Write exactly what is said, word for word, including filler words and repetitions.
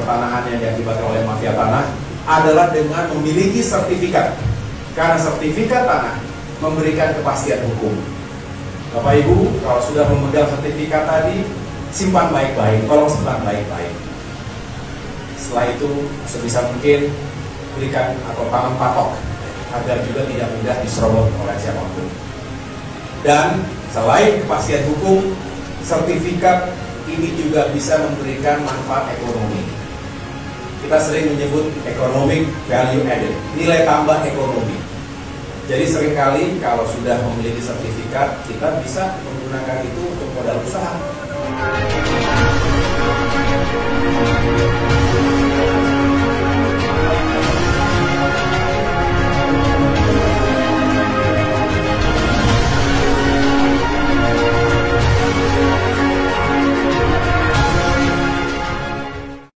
pertanahan yang diakibatkan oleh mafia tanah adalah dengan memiliki sertifikat. Karena sertifikat tanah memberikan kepastian hukum. Bapak Ibu, kalau sudah memegang sertifikat tadi, simpan baik-baik, tolong simpan baik-baik. Setelah itu, sebisa mungkin berikan atau tangan patok agar juga tidak mudah diserobot oleh siapapun. Dan selain kepastian hukum, sertifikat ini juga bisa memberikan manfaat ekonomi. Kita sering menyebut economic value added, nilai tambah ekonomi. Jadi seringkali kalau sudah memiliki sertifikat, kita bisa menggunakan itu untuk modal usaha.